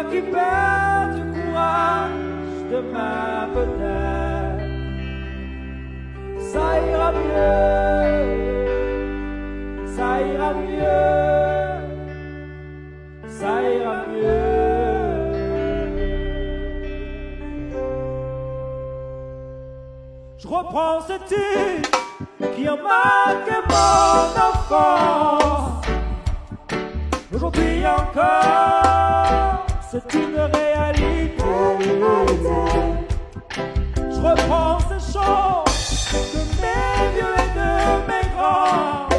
qui perds du courage, demain peut-être ça ira mieux, ça ira mieux, ça ira mieux. Je reprends ce titre qui a marqué mon enfance. Aujourd'hui encore, c'est une réalité. Je reprends ces choses de mes vieux et de mes grands.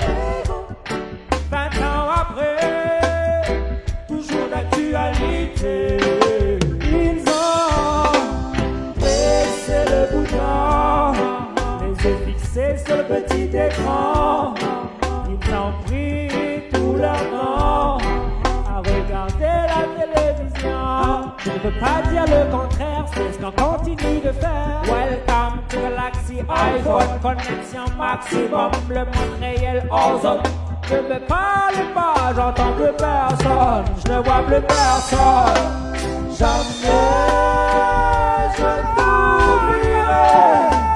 20 ans après, toujours d'actualité. Ils ont pressé le bouton, les yeux fixés sur le petit écran. Ils ont pris tout leur temps à regarder la télévision. Je ne veux pas dire le contraire, c'est ce qu'on continue de faire. Welcome to Galaxy iPhone, connexion maximum, le monde réel ozone. Ne me parle pas, j'entends plus personne, je ne vois plus personne. Jamais je t'oublierai.